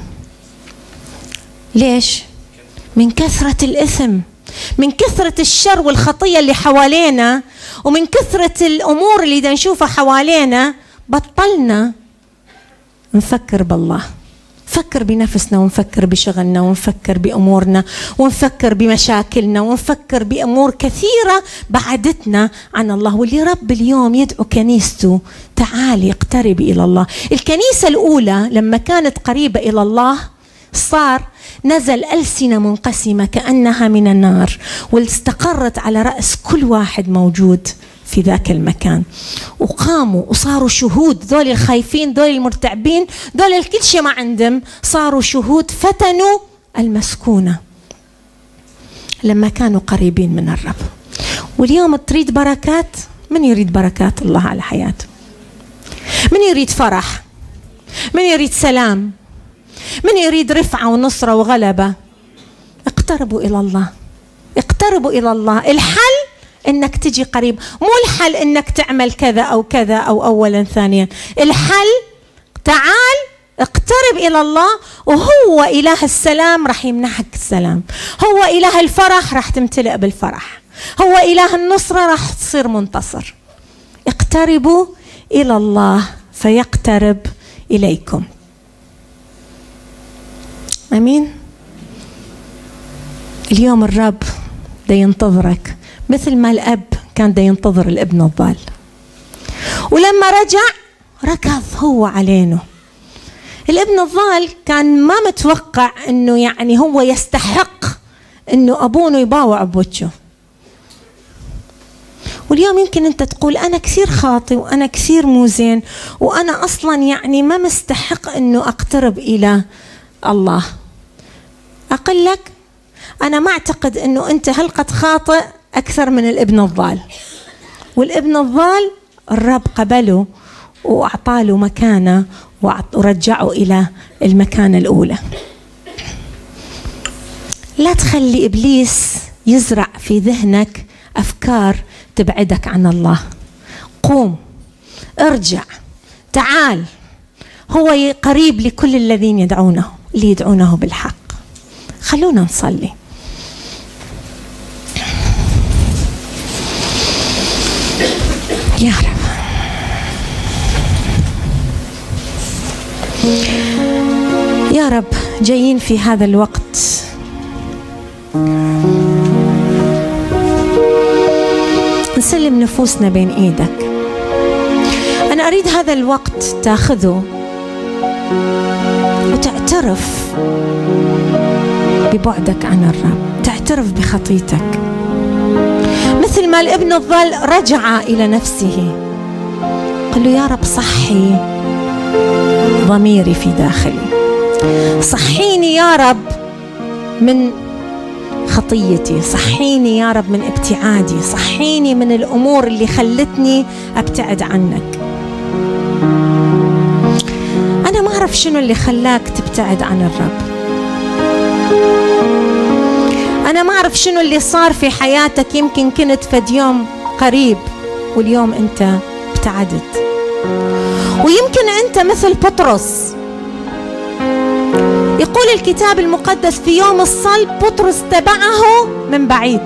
Speaker 1: ليش؟ من كثرة الإثم، من كثرة الشر والخطية اللي حوالينا، ومن كثرة الأمور اللي دا نشوفها حوالينا بطلنا نفكر بالله. نفكر بنفسنا ونفكر بشغلنا ونفكر بأمورنا ونفكر بمشاكلنا ونفكر بأمور كثيرة بعدتنا عن الله. واللي رب اليوم يدعو كنيسته تعالي اقتربي إلى الله. الكنيسة الأولى لما كانت قريبة إلى الله صار نزل ألسنة منقسمة كأنها من النار، واستقرت على رأس كل واحد موجود في ذاك المكان، وقاموا وصاروا شهود. ذول الخايفين، ذول المرتعبين، ذول الكل شيء ما عندهم، صاروا شهود، فتنوا المسكونة لما كانوا قريبين من الرب. واليوم تريد بركات؟ من يريد بركات الله على حياته؟ من يريد فرح؟ من يريد سلام؟ من يريد رفعة ونصرة وغلبة؟ اقتربوا إلى الله، اقتربوا إلى الله. الحل إنك تجي قريب، مو الحل إنك تعمل كذا أو كذا أو أولا ثانيا. الحل تعال اقترب إلى الله، وهو إله السلام رح يمنحك السلام، هو إله الفرح رح تمتلئ بالفرح، هو إله النصرة رح تصير منتصر. اقتربوا إلى الله فيقترب إليكم. أمين. اليوم الرب دا ينتظرك مثل ما الأب كان دا ينتظر الابن الضال، ولما رجع ركض هو علينا. الابن الضال كان ما متوقع انه يعني هو يستحق انه ابوه يباوع بوجهه. واليوم يمكن انت تقول انا كثير خاطئ وانا كثير مو زين وانا اصلا يعني ما مستحق انه اقترب الى الله. اقول لك انا ما اعتقد انه انت هالقد خاطئ اكثر من الابن الضال. والابن الضال الرب قبله واعطاله مكانه ورجعه الى المكانه الاولى. لا تخلي ابليس يزرع في ذهنك افكار تبعدك عن الله. قوم، ارجع، تعال، هو قريب لكل الذين يدعونه، اللي يدعونه بالحق. خلونا نصلي. يا رب، يا رب جايين في هذا الوقت نسلم نفوسنا بين ايدك. انا اريد هذا الوقت تاخذه وتعترف ببعدك عن الرب، تعترف بخطيتك مثل ما الابن الضال رجع الى نفسه. قل له يا رب صحي ضميري في داخلي، صحيني يا رب من خطيتي، صحيني يا رب من ابتعادي، صحيني من الأمور اللي خلتني أبتعد عنك. أنا ما أعرف شنو اللي خلاك تبتعد عن الرب، أنا ما أعرف شنو اللي صار في حياتك. يمكن كنت فد يوم قريب واليوم أنت ابتعدت، ويمكن أنت مثل بطرس. يقول الكتاب المقدس في يوم الصلب بطرس تبعه من بعيد.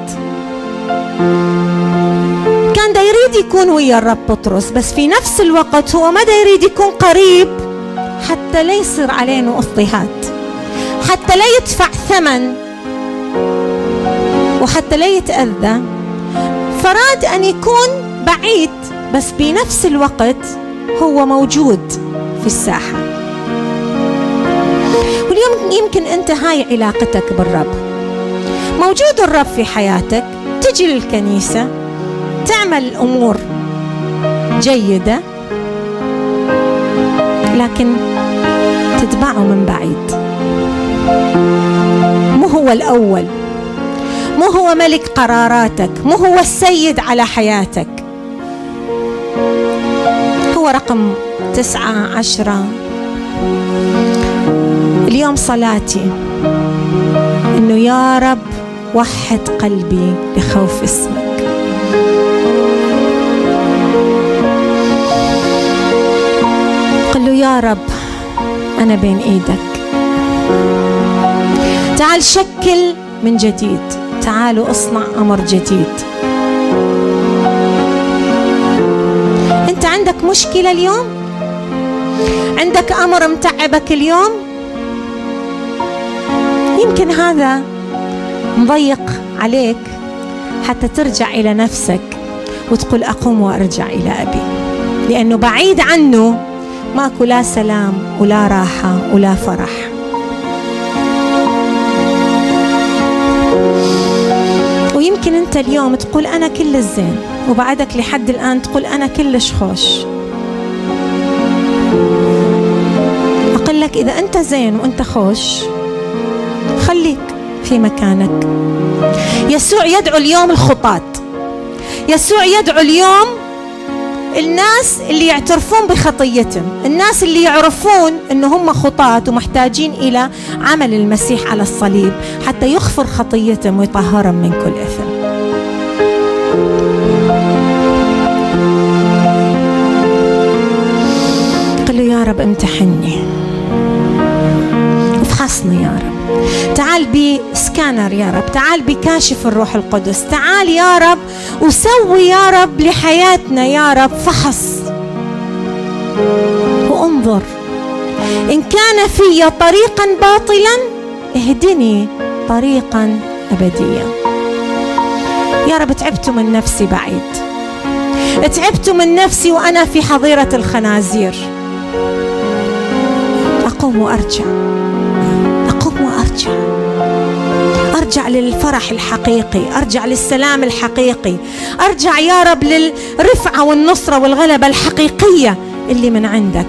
Speaker 1: كان دا يريد يكون ويا الرب بطرس، بس في نفس الوقت هو ما دا يريد يكون قريب حتى لا يصير علينا اضطهاد، حتى لا يدفع ثمن، وحتى لا يتأذى. فراد أن يكون بعيد بس بنفس الوقت هو موجود في الساحة. واليوم يمكن أنت هاي علاقتك بالرب، موجود الرب في حياتك، تجي للكنيسة، تعمل أمور جيدة، لكن تتبعه من بعيد. مو هو الأول، مو هو ملك قراراتك، مو هو السيد على حياتك. هو رقم تسعة عشرة. اليوم صلاتي إنه يا رب وحد قلبي لخوف اسمك. قل له يا رب أنا بين إيدك، تعال شكل من جديد، تعالوا اصنع أمر جديد. أنت عندك مشكلة اليوم؟ عندك أمر متعبك اليوم؟ يمكن هذا مضيق عليك حتى ترجع إلى نفسك وتقول أقوم وأرجع إلى أبي، لأنه بعيد عنه ماكو لا سلام ولا راحة ولا فرح. ويمكن أنت اليوم تقول أنا كل الزين، وبعدك لحد الآن تقول أنا كلش خوش. أقول لك إذا أنت زين وأنت خوش خليك في مكانك. يسوع يدعو اليوم الخطاة، يسوع يدعو اليوم الناس اللي يعترفون بخطيتهم، الناس اللي يعرفون أنه هم خطاة ومحتاجين إلى عمل المسيح على الصليب حتى يغفر خطيتهم ويطهرهم من كل إثم. قل له يا رب امتحني، افحصني يا رب، تعال بسكانر يا رب، تعال بكاشف الروح القدس، تعال يا رب وسوي يا رب لحياتنا يا رب فحص وانظر إن كان في طريقا باطلا اهدني طريقا أبديا. يا رب تعبت من نفسي بعيد، تعبت من نفسي وأنا في حظيرة الخنازير. أقوم وأرجع، أقوم وأرجع، أرجع للفرح الحقيقي، أرجع للسلام الحقيقي، أرجع يا رب للرفعة والنصرة والغلبة الحقيقية اللي من عندك.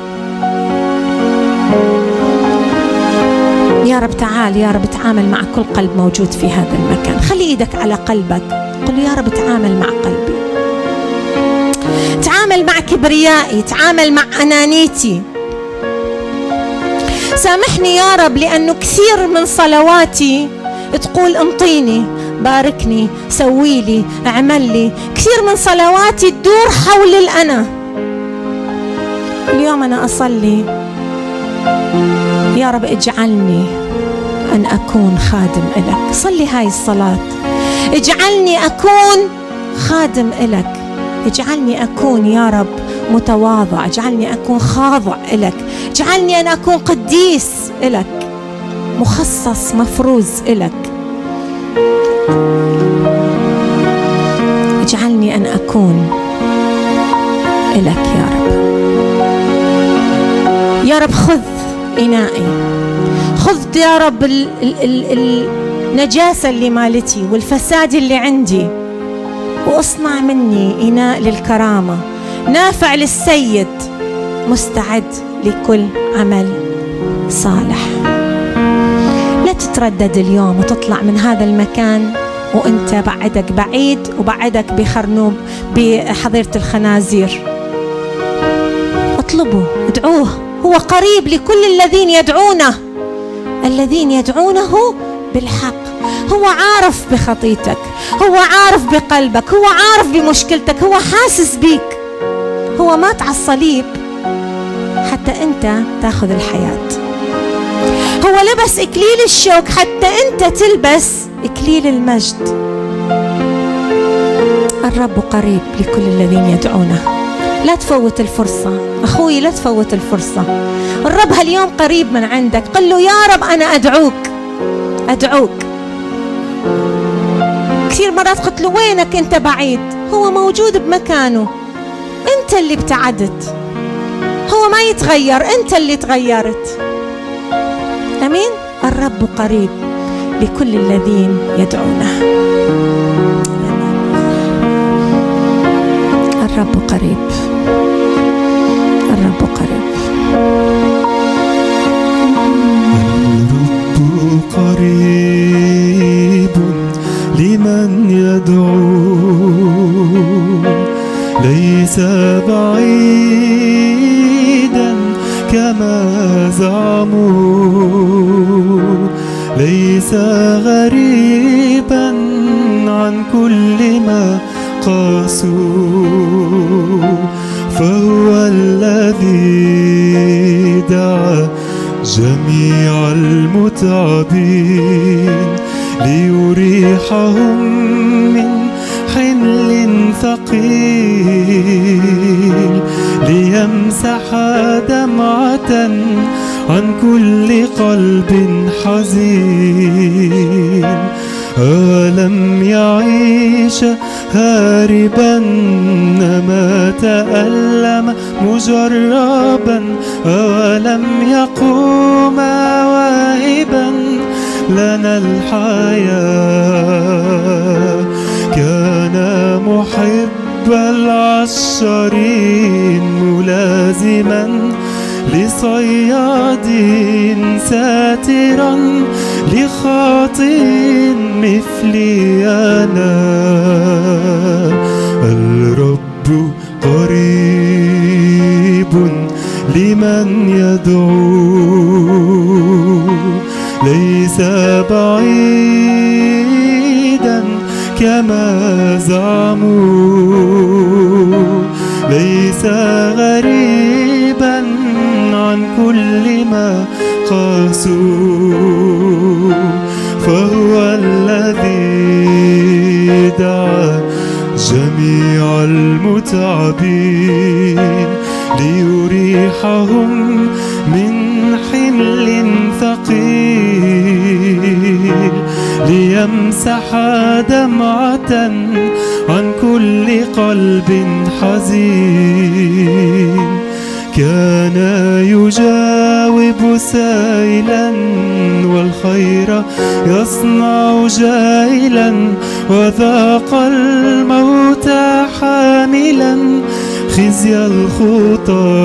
Speaker 1: يا رب تعال يا رب تعامل مع كل قلب موجود في هذا المكان. خلي ايدك على قلبك، قل يا رب تعامل مع قلبي، تعامل مع كبريائي، تعامل مع أنانيتي. سامحني يا رب لأنه كثير من صلواتي تقول انطيني، باركني، سويلي، اعمل لي. كثير من صلواتي تدور حول الأنا. اليوم أنا أصلي يا رب اجعلني أن أكون خادم إلك. صلي هاي الصلاة، اجعلني أكون خادم إلك، اجعلني أكون يا رب متواضع، اجعلني أكون خاضع إلك، اجعلني أن أكون قديس إلك، مخصص مفروز إلك. اجعلني أن أكون إلك يا رب. يا رب خذ إنائي، خذ يا رب ال ال ال النجاسة اللي مالتي والفساد اللي عندي، واصنع مني إناء للكرامة، نافع للسيد، مستعد لكل عمل صالح. لا تتردد اليوم وتطلع من هذا المكان وانت بعدك بعيد وبعدك بخرنوب بحظيرة الخنازير. اطلبه، ادعوه، هو قريب لكل الذين يدعونه، الذين يدعونه بالحق. هو عارف بخطيتك، هو عارف بقلبك، هو عارف بمشكلتك، هو حاسس بيك. هو مات على الصليب حتى انت تاخذ الحياة. هو لبس إكليل الشوك حتى انت تلبس إكليل المجد. الرب قريب لكل الذين يدعونه. لا تفوت الفرصة أخوي، لا تفوت الفرصة. الرب هاليوم قريب من عندك. قل له يا رب أنا أدعوك، أدعوك. كثير مرات قلت له وينك أنت بعيد؟ هو موجود بمكانه، أنت اللي ابتعدت. هو ما يتغير، أنت اللي تغيرت. أمين. الرب قريب لكل الذين يدعونه. الرب قريب، الرب قريب.
Speaker 2: الرب قريب لمن يدعو، ليس بعيدا كما زعموا، ليس غريبا عن كل ما قاسوا، فهو الذي دعا جميع المتعبين ليريحهم من حمل ثقيل، ليمسح دمعة عن كل قلب حزين. أولم يعيش هاربا ما تألم مجربا، أولم يقوم واهبا لنا الحياة. كان محب العشرين ملازما لصياد ساترا لخاطئ مثلي أنا. الرب قريب لمن يدعو، ليس بعيدا كما زعموا، ليس غريبا عن كل ما قاسوا، فهو الذي دعا جميع المتعبين ليريحهم من حمل ثقيل، ليمسح دمعة عن كل قلب حزين. كان يجاوب سائلا والخير يصنع جائلا، وذاق الموت حاملا خزي الخطى،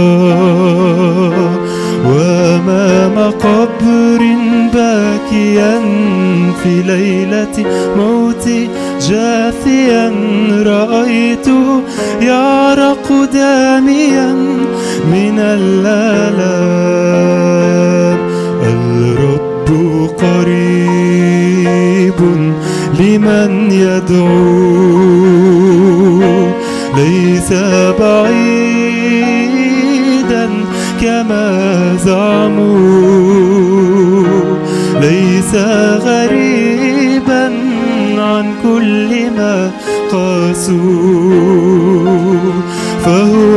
Speaker 2: وأمام قبر باكيا في ليلة موت جاثيا رأيت يعرق داميا من الآلام. الرب قريب لمن يدعو، ليس بعيدا كما زعموا، ليس غريبا عن كل ما قاسوا، فهو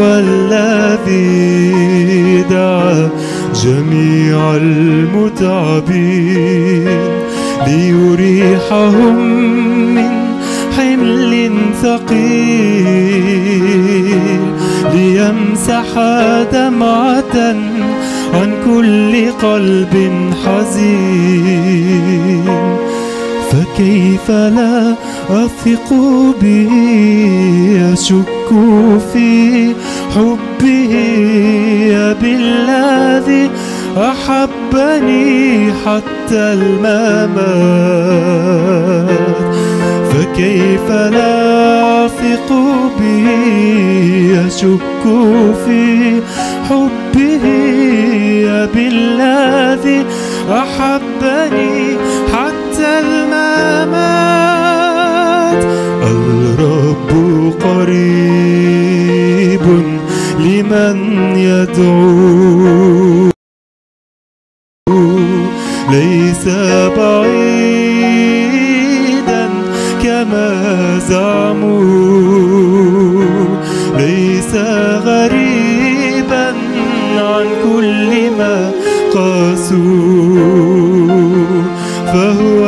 Speaker 2: الذي دعا جميع المتعبين ليريحهم من حمل ثقيل، ليمسح دمعة عن كل قلب حزين. فكيف لا أثق به، أشك في حبه بالذي أحبني حتى الممات. فكيف لا أثق به، أشك في حبه بالذي أحبني حتى الممات. الرب قريب لمن يدعو، ليس بعيدا كما زعموا، ليس غريبا عن كل ما قاسوا، فهو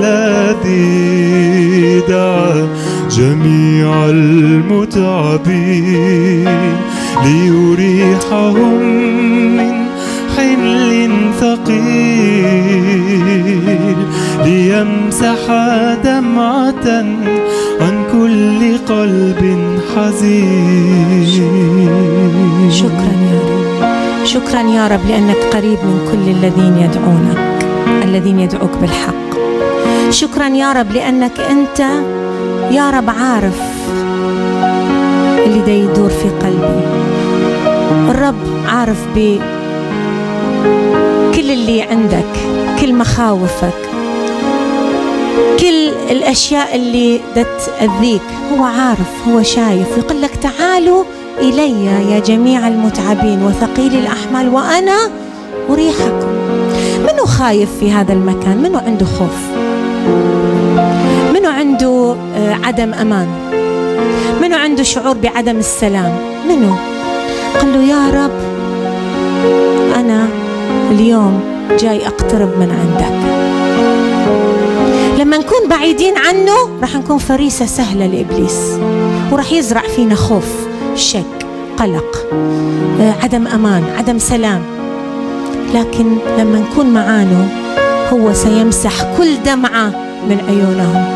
Speaker 2: الذي دعا جميع المتعبين ليريحهم من حمل ثقيل، ليمسح دمعة عن كل قلب حزين.
Speaker 1: شكرا يا رب، شكرا يا رب لأنك قريب من كل الذين يدعونك، الذين يدعوك بالحق. شكرا يا رب لأنك أنت يا رب عارف اللي دا يدور في قلبي. الرب عارف بكل اللي عندك، كل مخاوفك، كل الأشياء اللي دا تأذيك. هو عارف، هو شايف، يقول لك تعالوا إلي يا جميع المتعبين وثقيل الأحمال وأنا أريحكم. منو خايف في هذا المكان؟ منو عنده خوف؟ منو عنده عدم أمان؟ منو عنده شعور بعدم السلام؟ منو؟ قل له يا رب أنا اليوم جاي أقترب من عندك. لما نكون بعيدين عنه راح نكون فريسة سهلة لإبليس، وراح يزرع فينا خوف، شك، قلق، عدم أمان، عدم سلام. لكن لما نكون معانه هو سيمسح كل دمعة من عيونهم.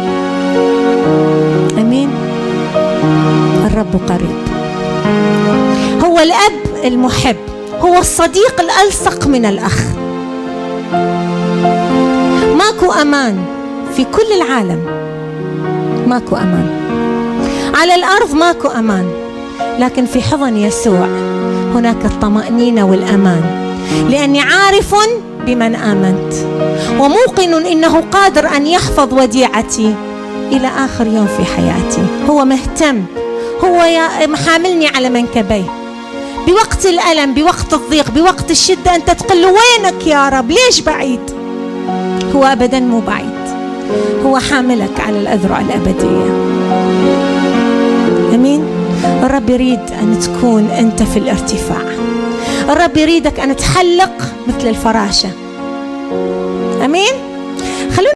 Speaker 1: أمين. الرب قريب، هو الأب المحب، هو الصديق الألصق من الأخ. ماكو أمان في كل العالم، ماكو أمان على الأرض، ماكو أمان، لكن في حضن يسوع هناك الطمأنينة والأمان، لأني عارف بمن آمنت وموقن إنه قادر أن يحفظ وديعتي إلى آخر يوم في حياتي. هو مهتم، هو محاملني على منكبيه بوقت الألم، بوقت الضيق، بوقت الشدة. أنت تقول له وينك يا رب؟ ليش بعيد؟ هو أبدا مو بعيد، هو حاملك على الأذرع الأبدية. أمين. الرب الرب يريد أن تكون أنت في الارتفاع. الرب يريدك أن تحلق مثل الفراشة. أمين.